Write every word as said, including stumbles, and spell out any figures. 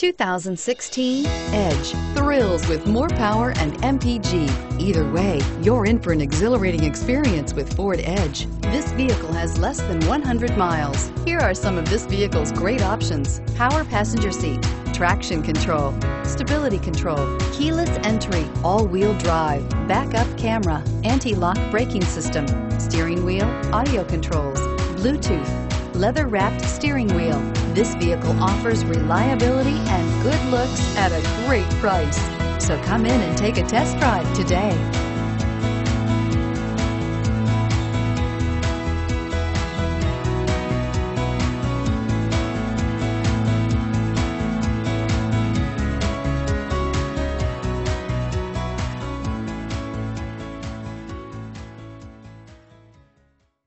two thousand sixteen Edge. Thrills with more power and M P G. Either way, you're in for an exhilarating experience with Ford Edge. This vehicle has less than one hundred miles. Here are some of this vehicle's great options: power passenger seat, traction control, stability control, keyless entry, all-wheel drive, backup camera, anti-lock braking system, steering wheel audio controls, Bluetooth, leather-wrapped steering wheel. This vehicle offers reliability and good looks at a great price. So come in and take a test drive today.